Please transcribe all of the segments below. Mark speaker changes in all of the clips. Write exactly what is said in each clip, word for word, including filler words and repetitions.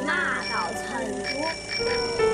Speaker 1: 马到成都。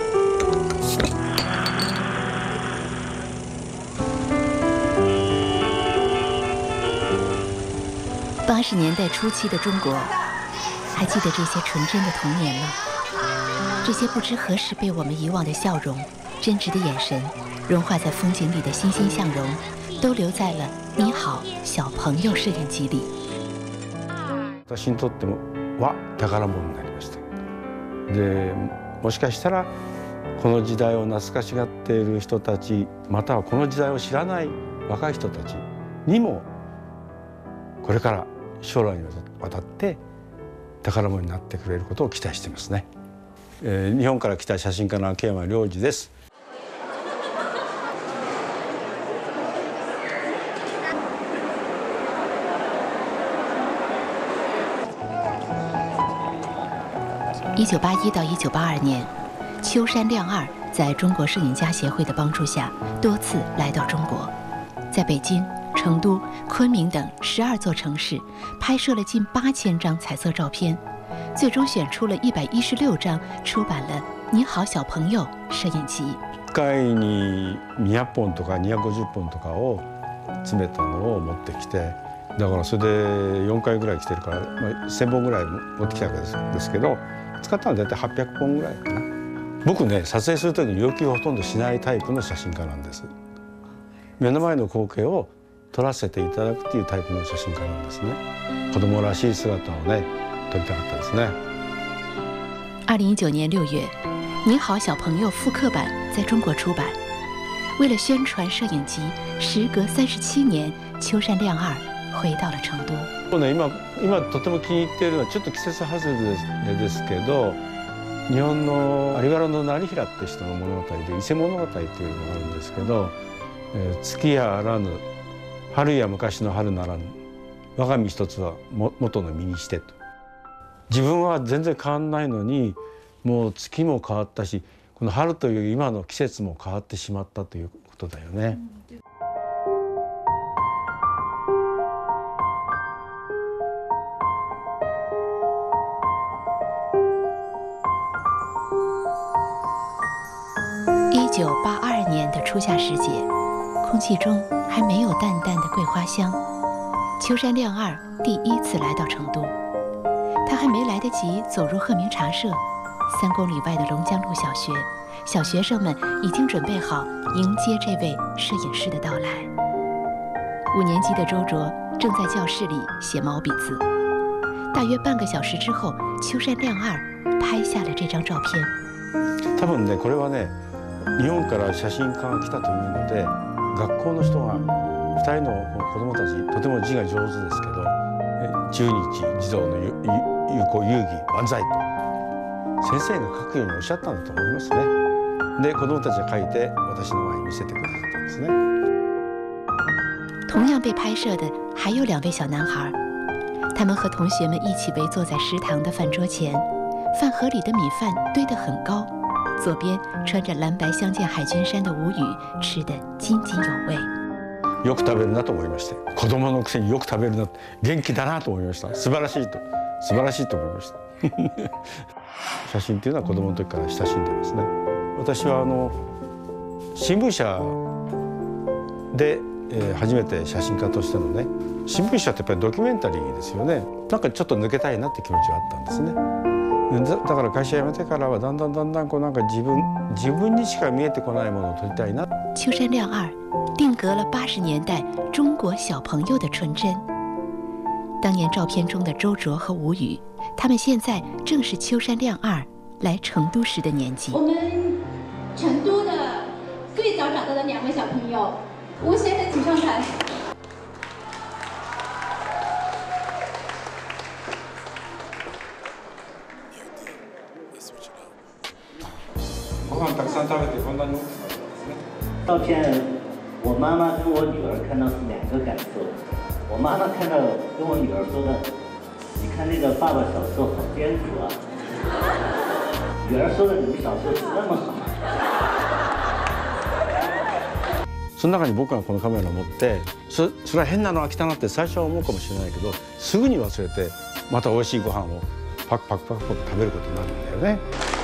Speaker 2: 八十年代初期的中国，还记得这些纯真的童年吗？这些不知何时被我们遗忘的笑容、真挚的眼神，融化在风景里的欣欣向荣，都留在了《你好，小朋友》摄影机里。
Speaker 3: 私にとってもは宝物になりました。で、もしかしたらこの時代を懐かしがっている人たち、またはこの時代を知らない若い人たちにも、これから将来にわたって宝物になってくれることを期待していますね。えー、日本から来た写真家の秋山良二です。
Speaker 2: 一九八一到一九八二年，秋山亮二在中国摄影家协会的帮助下，多次来到中国，在北京、成都、昆明等十二座城市拍摄了近八千张彩色照片，最终选出了一百一十六张，出版了《你好，小朋友》摄影集。
Speaker 3: いっかいににひゃっぽんとかにひゃくごじゅっぽんとかを詰めたのを持ってきて、だからそれでよんかいぐらい来てるから、まあ、せんぼんぐらい持ってきたわけですですけど、使ったのは大体はっぴゃくぽんぐらいかな。僕ね、撮影する時に要求をほとんどしないタイプの写真家なんです。目の前の光景を撮らせていただくっていうタイプの写真家なんですね。子供らしい姿をね、撮りたかったですね。
Speaker 2: 二零一九年六月，《你好，小朋友》复刻版在中国出版。为了宣传摄影集，时隔三十七年，秋山亮二回到了成都。
Speaker 3: ね、今今とても気に入っているのはちょっと季節外れですけど、日本の有原の業平って人の物語で伊勢物語っていうのがあるんですけど、えー、月やあらぬ春や昔の春ならぬ我が身一つはも元の身にしてと。自分は全然変わんないのに、もう月も変わったし、この春という今の季節も変わってしまったということだよね。
Speaker 2: 一九八二年的初夏时节，空气中还没有淡淡的桂花香。秋山亮二第一次来到成都，他还没来得及走入鹤鸣茶社，三公里外的龙江路小学，小学生们已经准备好迎接这位摄影师的到来。五年级的周卓正在教室里写毛笔字。大约半个小时之后，秋山亮二拍下了这张照片。
Speaker 3: 多分ね、これはね、日本から写真家が来たというので、学校の人がふたりの子供たち、とても字が上手ですけど、中日児童の友好遊戯万歳と先生が書くようにおっしゃったんだと思いますね。で、子供たちが書いて私の前に見せてくださったんですね。
Speaker 2: 同样被拍摄的还有两位小男孩，他们和同学们一起围坐在食堂的饭桌前，饭盒里的米饭堆得很高。左边穿着蓝白相间海军衫的吴宇吃得津津有味。
Speaker 3: よく食べるなと思いました。子供のくせによく食べるな、元気だなと思いました。素晴らしいと、素晴らしいと思いました。写真っていうのは子供の時から親しんでますね。私はあの新聞社で、えー、初めて写真家としてのね、新聞社ってやっぱりドキュメンタリーですよね。なんかちょっと抜けたいなって気持ちはあったんですね。だから会社辞めてからはだんだんだんだんこうなんか自分自分にしか見えてこないものを撮りたいな。
Speaker 2: 秋山亮二定格了八十年代中国小朋友的纯真。当年照片中的周卓和吴宇，他们现在正是秋山亮二来成都时的年纪。
Speaker 4: 我们成都的最早找到的两位小朋友，吴先生请上台。
Speaker 3: ご飯たくさん食べてこんなに大きくなったんですね。
Speaker 5: 照片，我妈妈跟我女儿看到是两个感受。我妈妈看到跟我女儿说的，你看那个爸爸小时候好艰苦啊。女儿说的你们小时候是那么好。
Speaker 3: その中に僕がこのカメラを持って、そそれは変なのが来たなって最初は思うかもしれないけど、すぐに忘れてまた美味しいご飯をパクパクパクパク食べることになるんだよね。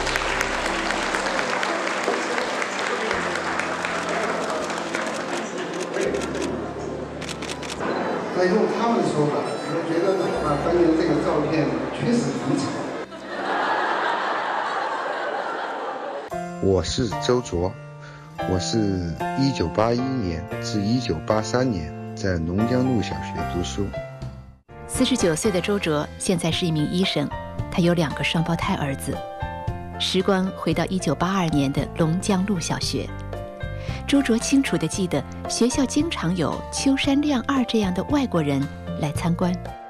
Speaker 6: 那用他们的说法，我觉得呢，啊，当年这个照片确实很丑。我是周卓，我是一九八一年至一九八三年在龙江路小学读书。
Speaker 2: 四十九岁的周卓现在是一名医生，他有两个双胞胎儿子。时光回到一九八二年的龙江路小学，周卓清楚地记得，学校经常有秋山亮二这样的外国人来参观。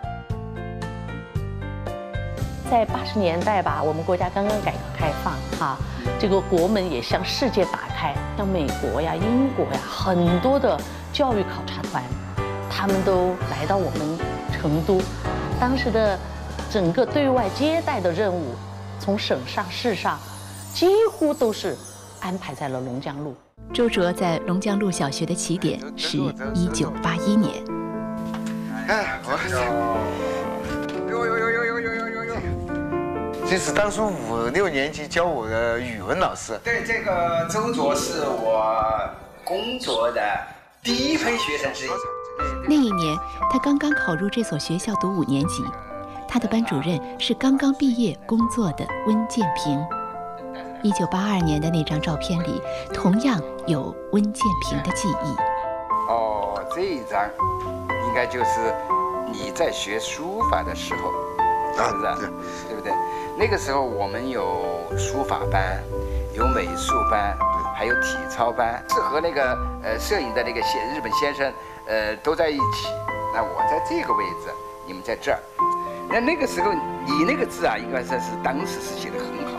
Speaker 7: 在八十年代吧，我们国家刚刚改革开放哈，这个国门也向世界打开，像美国呀、英国呀，很多的教育考察团，他们都来到我们成都。当时的整个对外接待的任务，从省上市上，几乎都是安排在了龙江路。
Speaker 2: 周卓在龙江路小学的起点是一九八一年。
Speaker 6: 哎，我。呦呦呦呦呦呦呦呦呦！这是当初五六年级教我的语文老师。
Speaker 8: 对，这个周卓是我工作的第一批学生之一。
Speaker 2: 那一年，他刚刚考入这所学校读五年级，他的班主任是刚刚毕业工作的温建平。一九八二年的那张照片里，同样有温建平的记忆。
Speaker 8: 哦，这一张应该就是你在学书法的时候，是不是？啊、对不对？那个时候我们有书法班，有美术班，还有体操班，是和那个呃摄影的那个先日本先生呃都在一起。那我在这个位置，你们在这儿。那那个时候你那个字啊，应该算是当时是写的很好。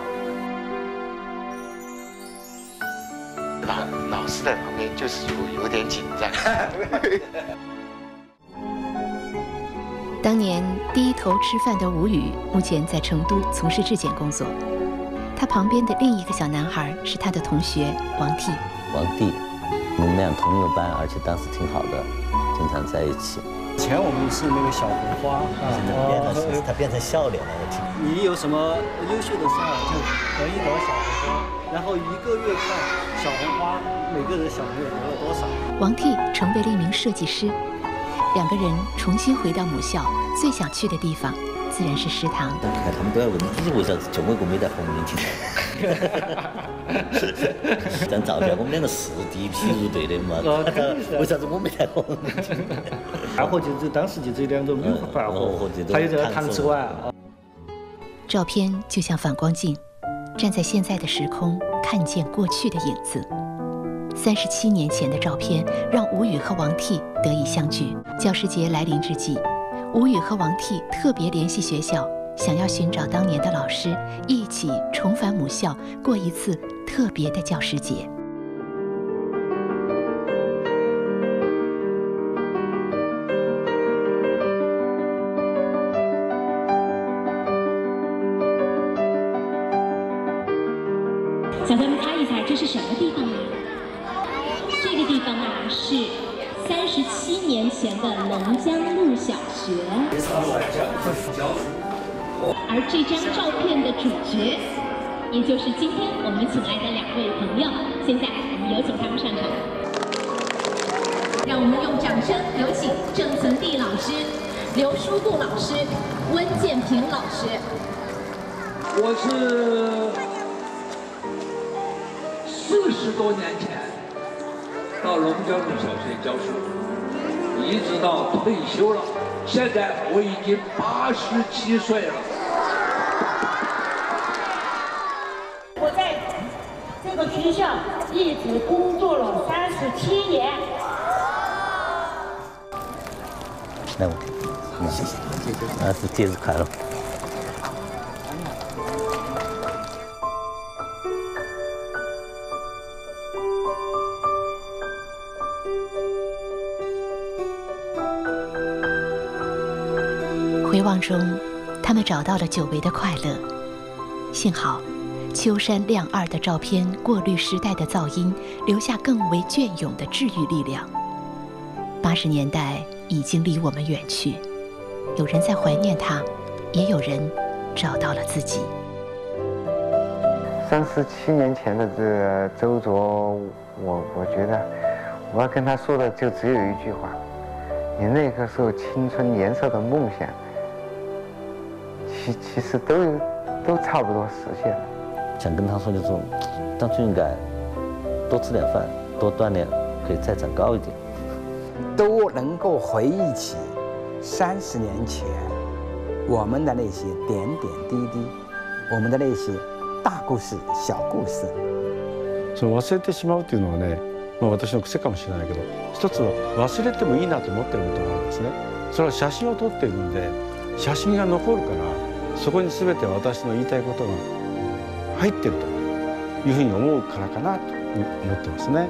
Speaker 6: 老老师在旁边就是有有点紧张。
Speaker 2: 当年低头吃饭的吴宇，目前在成都从事质检工作。他旁边的另一个小男孩是他的同学王娣。
Speaker 9: 王娣，我们俩同一个班，而且当时挺好的，经常在一起。
Speaker 10: 以前我们是那个小红花啊，
Speaker 9: 变成他变成笑脸了。
Speaker 10: 你有什么优秀的事儿，就得一朵小红花，然后一个月看小红花每个人小朋友得了多少。
Speaker 2: 王娣成为了一名设计师，两个人重新回到母校，最想去的地方自然是食堂。
Speaker 9: 看他们都要问你为啥子就我一个没带红领巾。这张照片我们两个是第一批入队的嘛？为啥子我没带红领巾？
Speaker 10: 二货就就当时就这两种米饭货，还有这个糖吃碗。
Speaker 2: 照片就像反光镜，站在现在的时空，看见过去的影子。三十七年前的照片让吴宇和王娣得以相聚。教师节来临之际，吴宇和王娣特别联系学校，想要寻找当年的老师，一起重返母校，过一次特别的教师节。
Speaker 4: 小朋友们猜一猜，这是什么地方呢？这个地方呢是三十七年前的龙江路小学。而这张照片的主角，也就是今天我们请来的两位朋友。现在我们有请他们上场，让我们用掌声有请郑存地老师、刘书固老师、温建平老师。
Speaker 11: 我是四十多年前到龙江路小学教书，一直到退休了。现在我已经八十七岁了。
Speaker 12: 我在这个学校一直工作了三十七年。
Speaker 9: 来，我，谢谢，谢谢，啊，是节日快乐。
Speaker 2: 回望中，他们找到了久违的快乐。幸好，秋山亮二的照片过滤时代的噪音，留下更为隽永的治愈力量。八十年代已经离我们远去，有人在怀念他，也有人找到了自己。
Speaker 6: 三十七年前的这个周卓，我我觉得我要跟他说的就只有一句话：你那个时候青春年少的梦想，其其实都都差不多实现了。
Speaker 9: 想跟他说就是，当初应该多吃点饭，多锻炼，可以再长高一点。
Speaker 13: 都能够回忆起三十年前我们的那些点点滴滴，我们的那些大故事、小故事。
Speaker 3: その忘れてしまうというのはね、まあ私の癖かもしれないけど、一つは忘れてもいいなと思ってることがあるんですね。それは写真を撮っているんで、写真が残るから、そこに全て私の言いたいことが入ってるというふうに思うからかなと思ってますね。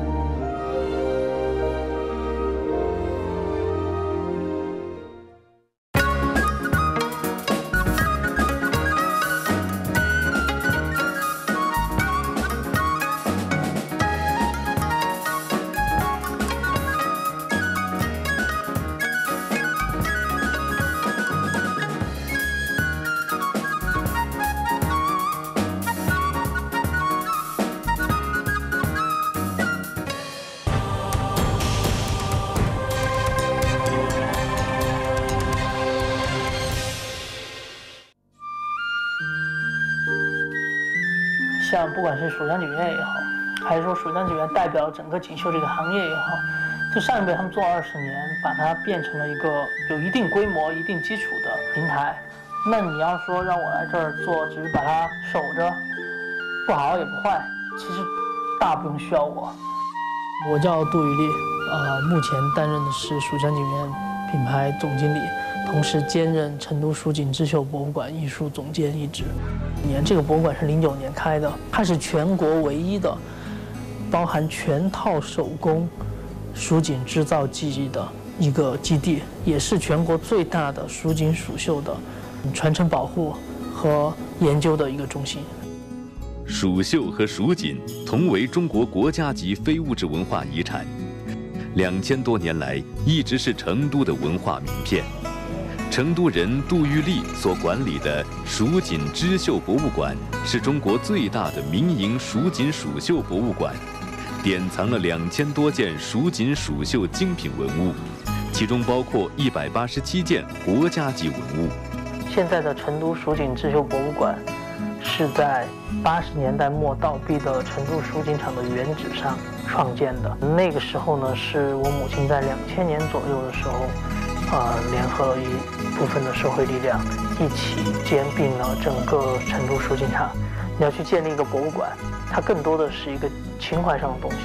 Speaker 14: 像不管是蜀江景院也好，还是说蜀江景院代表整个锦绣这个行业也好，就上一辈他们做二十年，把它变成了一个有一定规模、一定基础的平台。那你要说让我来这儿做，只是把它守着，不好也不坏，其实大不用需要我。我叫杜宇丽，呃，目前担任的是蜀江景院品牌总经理，同时兼任成都蜀锦织绣博物馆艺术总监一职。年这个博物馆是零九年开的，它是全国唯一的包含全套手工蜀锦织造技艺的一个基地，也是全国最大的蜀锦蜀绣的传承保护和研究的一个中心。
Speaker 15: 蜀绣和蜀锦同为中国国家级非物质文化遗产，两千多年来一直是成都的文化名片。成都人杜玉丽所管理的蜀锦织绣博物馆是中国最大的民营蜀锦蜀绣博物馆，典藏了两千多件蜀锦蜀绣精品文物，其中包括一百八十七件国家级文物。
Speaker 14: 现在的成都蜀锦织绣博物馆是在八十年代末倒闭的成都蜀锦厂的原址上创建的。那个时候呢，是我母亲在两千年左右的时候。呃，联合了一部分的社会力量，一起兼并了整个成都蜀锦厂。你要去建立一个博物馆，它更多的是一个情怀上的东西，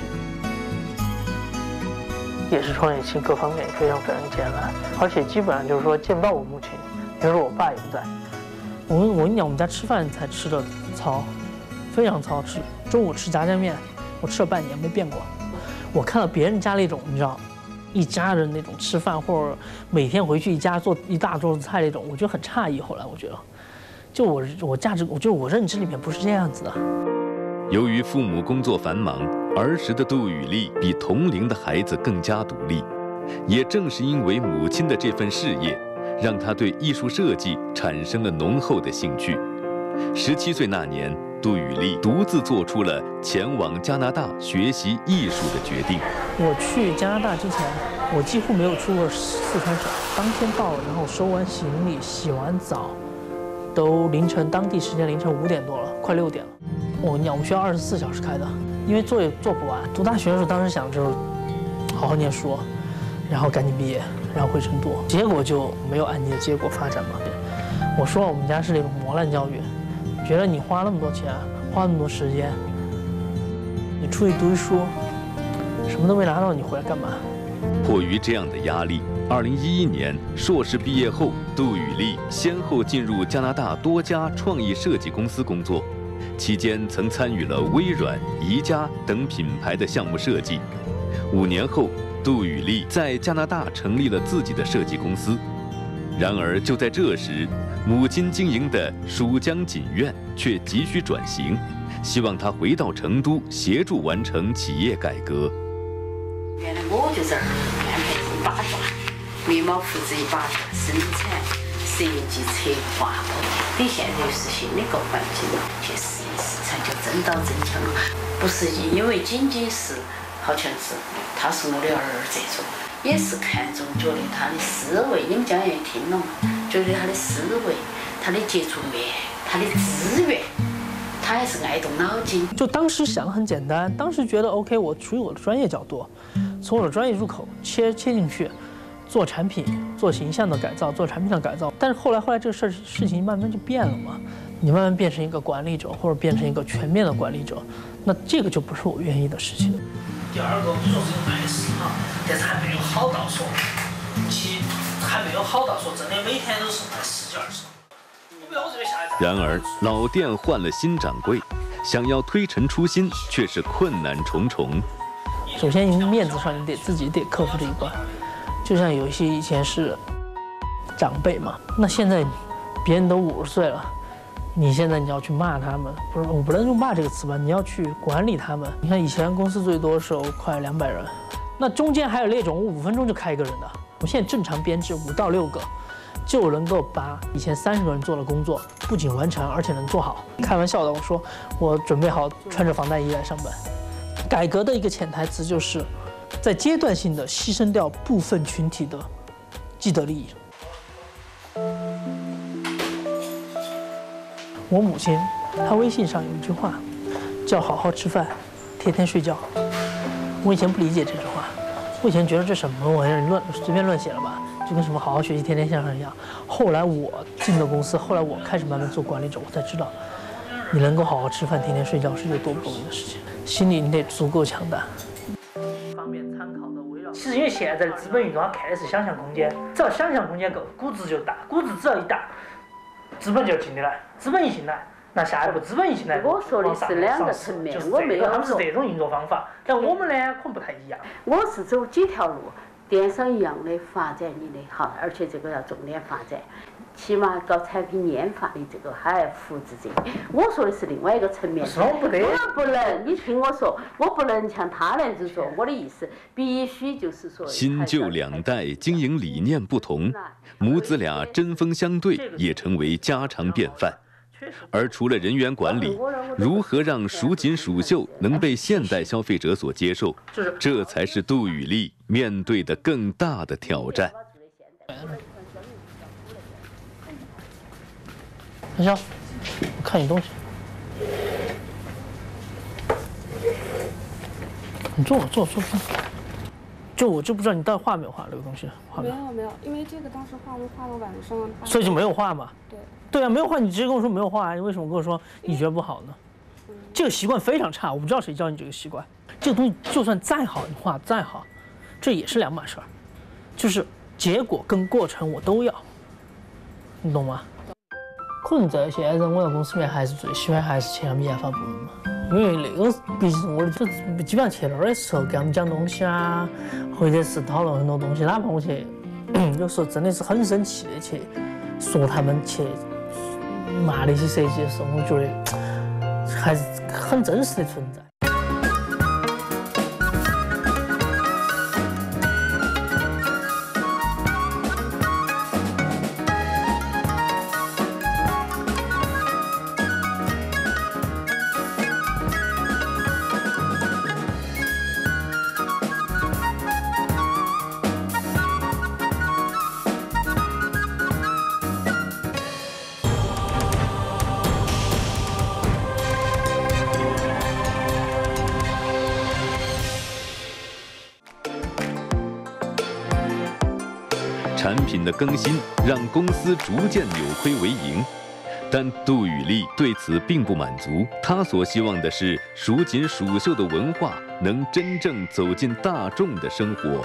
Speaker 14: 也是创业期各方面非常非常艰难，而且基本上就是说见不到我母亲，比如说我爸也不在。我我跟你讲，我们家吃饭才吃的糙，非常糙吃。中午吃炸酱面，我吃了半年没变过。我看到别人家那种，你知道。一家人那种吃饭，或者每天回去一家做一大桌子菜那种，我觉得很诧异。后来我觉得，就我我价值，我就我认知里面不是这样子的。
Speaker 15: 由于父母工作繁忙，儿时的杜宇丽比同龄的孩子更加独立。也正是因为母亲的这份事业，让她对艺术设计产生了浓厚的兴趣。十七岁那年，杜宇丽独自做出了前往加拿大学习艺术的决定。
Speaker 14: 我去加拿大之前，我几乎没有出过四川省。当天到了，然后收完行李、洗完澡，都凌晨当地时间凌晨五点多了，快六点了。我跟你讲，我们学校二十四小时开的，因为做也做不完。读大学的时候，当时想就是好好念书，然后赶紧毕业，然后回成都。结果就没有按你的结果发展嘛。我说我们家是那种磨烂教育，觉得你花那么多钱，花那么多时间，你出去读一书。什么都没拿到，你回来干嘛？
Speaker 15: 迫于这样的压力，二零一一年硕士毕业后，杜宇丽先后进入加拿大多家创意设计公司工作，期间曾参与了微软、宜家等品牌的项目设计。五年后，杜宇丽在加拿大成立了自己的设计公司。然而，就在这时，母亲经营的蜀江锦院却急需转型，希望她回到成都协助完成企业改革。
Speaker 16: 原来我就是安排一把抓，眉毛胡子一把抓，生产、设计、策划。 你现在就是新的一个环境了，去试一试，才叫真刀真枪了。不是因为仅仅是好像是他是我的儿这种，也是看中觉得他的思维，你们将也听了嘛，觉得他的思维、他的接触面、他的资源。他还是爱动脑筋，
Speaker 14: 就当时想的很简单，当时觉得 OK， 我出于我的专业角度，从我的专业入口切切进去，做产品、做形象的改造、做产品的改造。但是后来后来这个事事情慢慢就变了嘛，你慢慢变成一个管理者，或者变成一个全面的管理者，那这个就不是我愿意的事情。
Speaker 17: 第二个，你说是个卖市哈，但是还没有好到说，其还没有好到说真的每天都是卖十几二十。
Speaker 15: 然而，老店换了新掌柜，想要推陈出新，却是困难重重。
Speaker 14: 首先，你面子上你得自己得克服这一关。就像有一些以前是长辈嘛，那现在别人都五十岁了，你现在你要去骂他们，不是我不能用骂这个词吧？你要去管理他们。你看以前公司最多的时候快两百人，那中间还有那种五分钟就开一个人的，我现在正常编制五到六个。就能够把以前三十个人做的工作不仅完成，而且能做好。开玩笑的，我说我准备好穿着防弹衣来上班。改革的一个潜台词就是，在阶段性的牺牲掉部分群体的既得利益。我母亲她微信上有一句话，叫“好好吃饭，天天睡觉”。我以前不理解这句话，我以前觉得这什么玩意儿，乱随便乱写了吧。就跟什么好好学习、天天向上一样。后来我进了公司，后来我开始慢慢做管理者，我才知道，你能够好好吃饭、天天睡觉是有多不容易的事情。心里你得足够强大。方面参考的围绕。其实因为现在的资本运动，它看的是想象空间，只要想象空间够，估值就大，估值只要一大，资本就进得来，资本一进来。那下一步资本一进来，
Speaker 16: 我说的是两个层面，
Speaker 14: 我没有。他们是这种运作方法，但我们呢可能不太一样。
Speaker 16: 我是走几条路。电商一样的发展你的好，而且这个要重点发展，起码搞产品研发的这个还要复制这个。我说的是另外一个层面，
Speaker 14: 我不得，
Speaker 16: 我不能，你听我说，我不能像他那样子做。我的意思必须就是说，
Speaker 15: 新旧两代经营理念不同，母子俩针锋相对也成为家常便饭。而除了人员管理，如何让蜀锦蜀绣能被现代消费者所接受，这才是杜宇丽面对的更大的挑战。
Speaker 14: 小肖，我看你东西，你坐坐坐坐。就我就不知道你到底画没有画这个东西，画
Speaker 18: 没有没有，因为这个当时画都画到晚上，
Speaker 14: 所以就没有画嘛。
Speaker 18: 对。
Speaker 14: 对啊，没有画，你直接跟我说没有画，你为什么跟我说你觉得不好呢？这个习惯非常差，我不知道谁教你这个习惯。这个东西就算再好，你画再好，这也是两码事儿，就是结果跟过程我都要，你懂吗？可能在现在我在公司里面还是最喜欢还是去他们研发部门嘛，因为那个毕竟我就基本上去那儿的时候给他们讲东西啊，或者是讨论很多东西，哪怕我去有时候真的是很生气的去说他们去。骂那些设计的时候，我觉得还是很真实的存在。
Speaker 15: 产品的更新让公司逐渐扭亏为盈，但杜宇丽对此并不满足。她所希望的是蜀锦蜀绣的文化能真正走进大众的生活。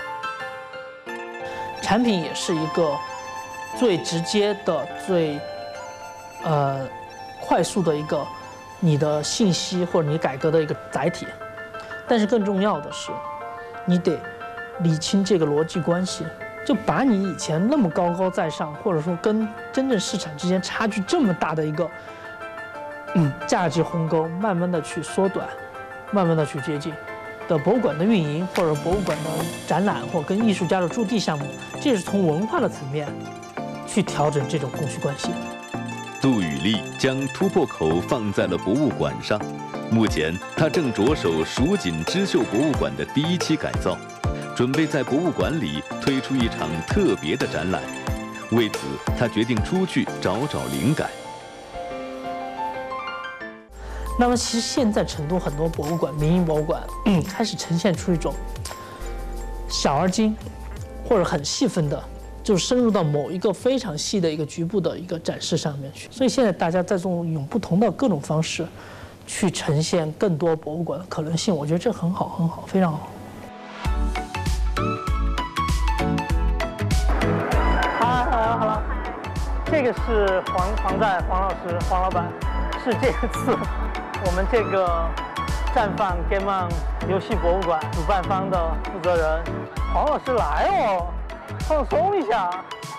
Speaker 14: 产品也是一个最直接的、最呃快速的一个你的信息或者你改革的一个载体，但是更重要的是，你得理清这个逻辑关系。就把你以前那么高高在上，或者说跟真正市场之间差距这么大的一个嗯价值鸿沟，慢慢的去缩短，慢慢的去接近。的博物馆的运营，或者博物馆的展览，或跟艺术家的驻地项目，这是从文化的层面去调整这种供需关系。
Speaker 15: 杜宇丽将突破口放在了博物馆上。目前，他正着手蜀锦织绣博物馆的第一期改造，准备在博物馆里推出一场特别的展览。为此，他决定出去找找灵感。
Speaker 14: 那么，其实现在成都很多博物馆、民营博物馆，嗯，开始呈现出一种小而精，或者很细分的，就深入到某一个非常细的一个局部的一个展示上面去。所以现在大家在这种用不同的各种方式，去呈现更多博物馆的可能性，我觉得这很好，很好，非常好。好了好了好了，这个是黄黄在黄老师黄老板，是这次我们这个绽放 Game On 游戏博物馆主办方的负责人黄老师来哦，放松一下。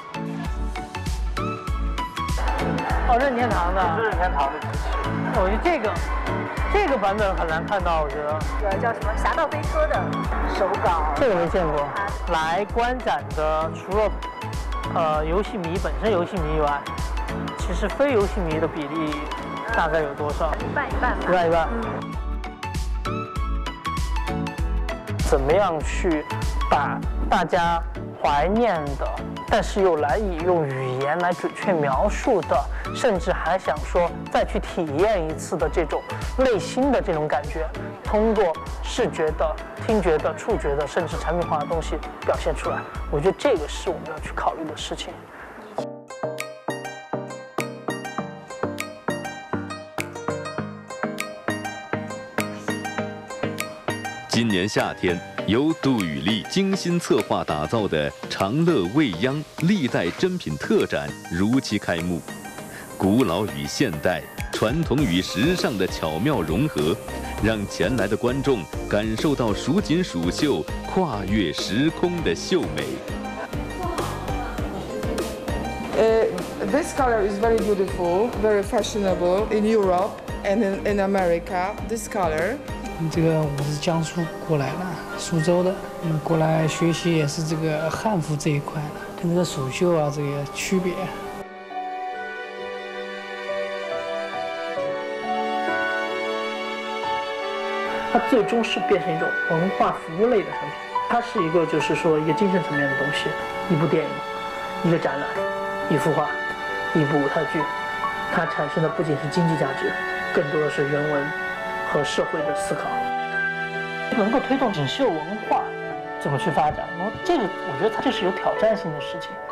Speaker 14: 哦，任天堂的，是任天堂的机器。我觉得这个这个版本很难看到，我觉得。
Speaker 1: 有叫什么《侠盗飞车》的手稿，
Speaker 14: 这个没见过。来观展的除了呃游戏迷本身游戏迷以外，其实非游戏迷的比例大概有多少？
Speaker 1: 一半一半吧。
Speaker 14: 一半一半。
Speaker 1: 嗯。
Speaker 14: 怎么样去把大家怀念的，但是又来以用语言来准确描述的，甚至还想说再去体验一次的这种内心的这种感觉，通过视觉的、听觉的、触觉的，甚至产品化的东西表现出来。我觉得这个是我们要去考虑的事情。
Speaker 15: 今年夏天，由杜宇丽精心策划打造的长乐未央历代珍品特展如期开幕。古老与现代、传统与时尚的巧妙融合，让前来的观众感受到蜀锦蜀绣跨越时空的秀美。
Speaker 19: Uh, this color is very beautiful, very fashionable in Europe and in, in America. This color.
Speaker 20: 这个我是江苏过来的，苏州的，嗯，过来学习也是这个汉服这一块的，跟这个蜀绣啊这个区别。
Speaker 14: 它最终是变成一种文化服务类的产品，它是一个就是说一个精神层面的东西，一部电影，一个展览，一幅画，一部舞台剧，它产生的不仅是经济价值，更多的是人文和社会的思考，能够推动锦绣文化怎么去发展？那这个我觉得它这是有挑战性的事情。